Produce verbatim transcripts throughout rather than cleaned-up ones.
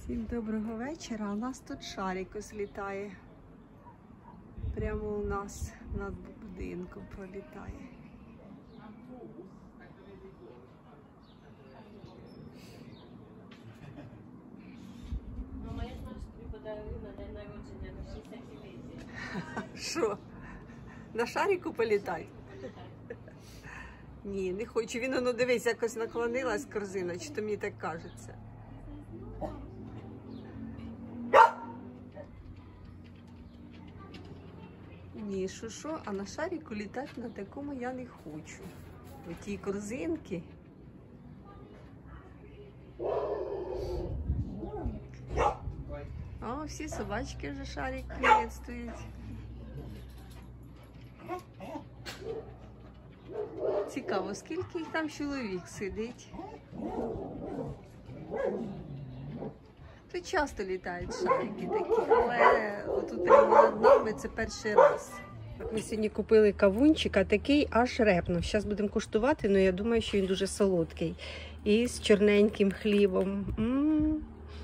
Всім доброго вечора. У нас тут шарик ось літає. Прямо у нас над будинком пролітає. Мама, я знаю, що тобі подарую на день народження на шістдесятиліття. Що? На шарику політати? Ні, не хочу. Він, ну дивись, якось наклонилась корзина, чи то мені так кажеться. Ні, що що, а на шарику літати на такому я не хочу. У тій корзинки. О, всі собачки вже шарик приветствують. Цікаво, скільки їх там чоловік сидить. Тут часто літають шарики такі, але отут прямо над нами це перший раз. Ми сьогодні купили кавунчик, а такий аж репнув. Зараз будемо куштувати, але я думаю, що він дуже солодкий. І з чорненьким хлібом. М-м-м.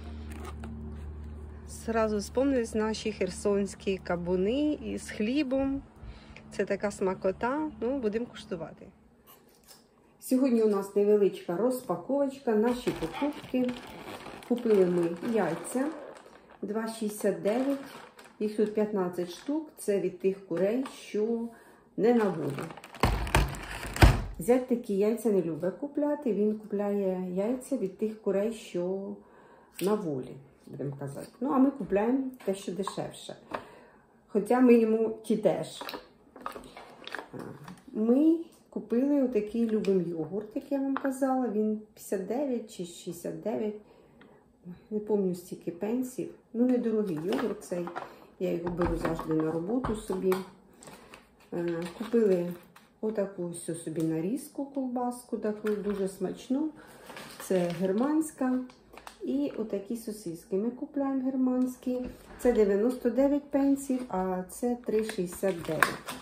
Зразу вспомнились наші херсонські кабуни із хлібом. Це така смакота, ну, будемо куштувати. Сьогодні у нас невеличка розпаковочка, наші покупки. Купили ми яйця два шістдесят дев'ять, їх тут п'ятнадцять штук, це від тих курей, що не на волі. Зять такі яйця не любить купляти, він купляє яйця від тих курей, що на волі, будемо казати. Ну, а ми купляємо те, що дешевше. Хоча ми йому ті теж. Ми купили отакий любим йогурт, як я вам казала, він п'ятдесят дев'ять чи шістдесят дев'ять. Не пам'ятаю стільки пенсів. Ну, недорогий йогурт цей. Я його беру завжди на роботу собі. Купили отаку ось собі нарізку, ковбаску, таку дуже смачну. Це германська. І отакі сосиски ми купуємо германські. Це дев'яносто дев'ять пенсів, а це три шістдесят дев'ять.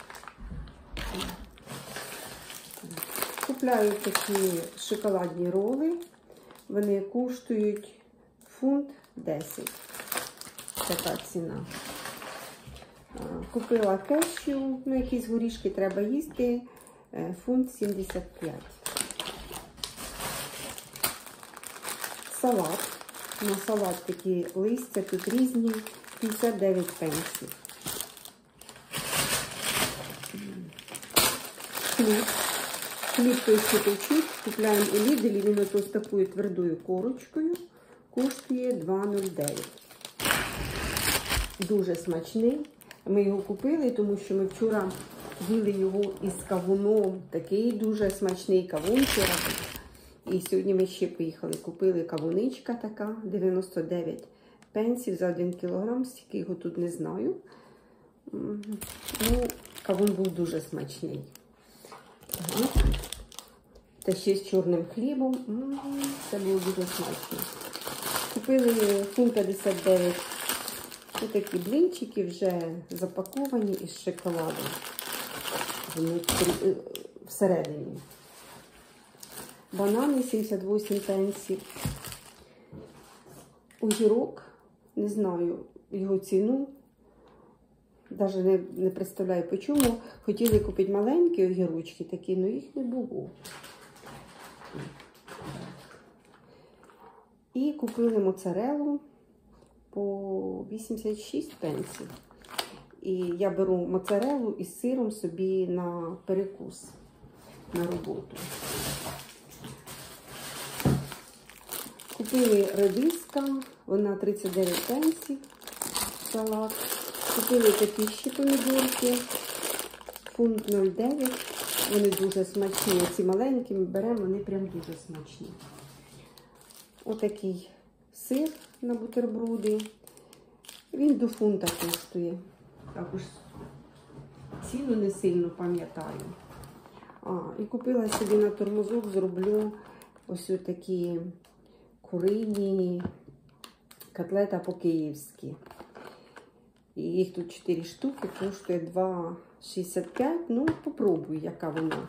Купляю такі шоколадні роли. Вони коштують фунт десять. Така ціна. Купила кешю, ну якісь горішки треба їсти, фунт сімдесят п'ять. Салат. На салат такі листя, тут різні, п'ятдесят дев'ять пенсів. Хліб. Хліб той, що печуть, купляємо у Ліделі, він ось такою твердою корочкою, коштує два нуль дев'ять. Дуже смачний. Ми його купили, тому що ми вчора їли його із кавуном. Такий дуже смачний кавун вчора. І сьогодні ми ще поїхали, купили кавуничка така, дев'яносто дев'ять пенсів за один кілограм, стільки його тут не знаю. Ну, кавун був дуже смачний. Та ще з чорним хлібом. Це було дуже смачно. Купили фунт п'ятдесят дев'ять. Ось такі блинчики вже запаковані із шоколадом. Внутрі, всередині. Банани сімдесят вісім пенсів. Огірок, не знаю його ціну. Навіть не, не представляю по чому. Хотіли купити маленькі огірочки такі, але їх не було. І купили моцарелу по вісімдесят шість пенсів. І я беру моцарелу із сиром собі на перекус, на роботу. Купили редиска, вона тридцять дев'ять пенсів, салат. Купили такі ще помідорки, фунт нуль дев'ять. Вони дуже смачні. Ці маленькі ми беремо, вони прям дуже смачні. Отакий сир на бутерброди. Він до фунта коштує. Також ціну не сильно пам'ятаю. А, і купила собі на тормозок, зроблю ось такі курині котлета по-київськи. І їх тут чотири штуки, коштує два шістдесят п'ять. Ну, попробую, яка вона.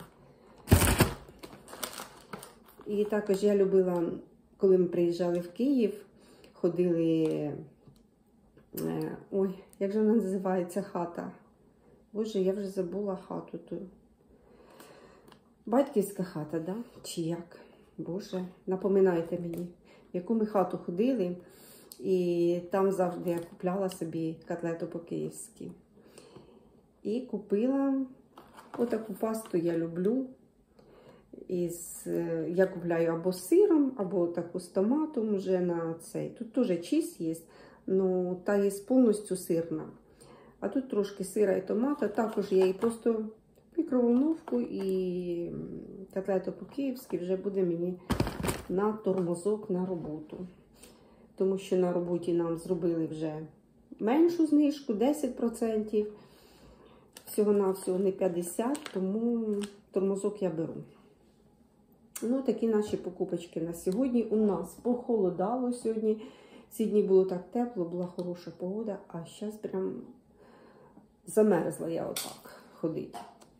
І також я любила, коли ми приїжджали в Київ, ходили, е, ой, як же вона називається хата? Боже, я вже забула хату ту. Батьківська хата, да? Чи як? Боже, напоминайте мені, в яку ми хату ходили, і там завжди я купляла собі котлету по-київськи. І купила отаку пасту, я люблю. Із, я купляю або з сиром, або таку з томатом вже на цей. Тут теж чіз є, але та є повністю сирна. А тут трошки сира і томата. Також я її просто в мікроволновку і котлету по-київськи вже буде мені на тормозок на роботу. Тому що на роботі нам зробили вже меншу знижку, десять відсотків. Всього-навсього не п'ятдесят відсотків, тому тормозок я беру. Ну, такі наші покупочки на сьогодні. У нас похолодало сьогодні. Сьогодні було так тепло, була хороша погода, а зараз прям замерзла я отак ходити.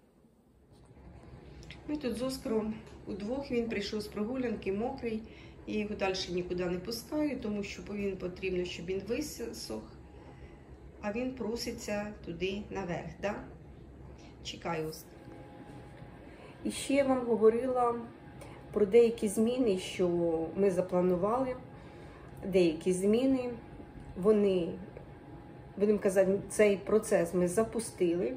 Ми тут з Оскаром удвох, він прийшов з прогулянки, мокрий. Я його далі нікуди не пускаю, тому що він потрібно, щоб він висох. А він проситься туди наверх, да? Чекаю, Оскар. І ще я вам говорила про деякі зміни, що ми запланували. Деякі зміни, вони, будемо казати, цей процес ми запустили.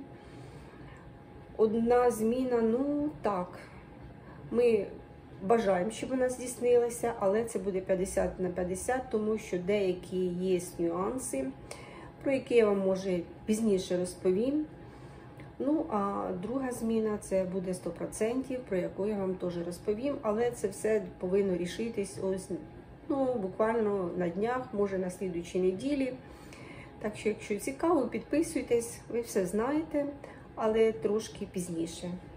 Одна зміна, ну так, ми бажаємо, щоб вона здійснилася, але це буде п'ятдесят на п'ятдесят, тому що деякі є нюанси, про які я вам, може, пізніше розповім. Ну, а друга зміна, це буде сто відсотків, про яку я вам теж розповім, але це все повинно рішитись ось, ну, буквально на днях, може на слідуючій неділі. Так що, якщо цікаво, підписуйтесь, ви все знаєте, але трошки пізніше.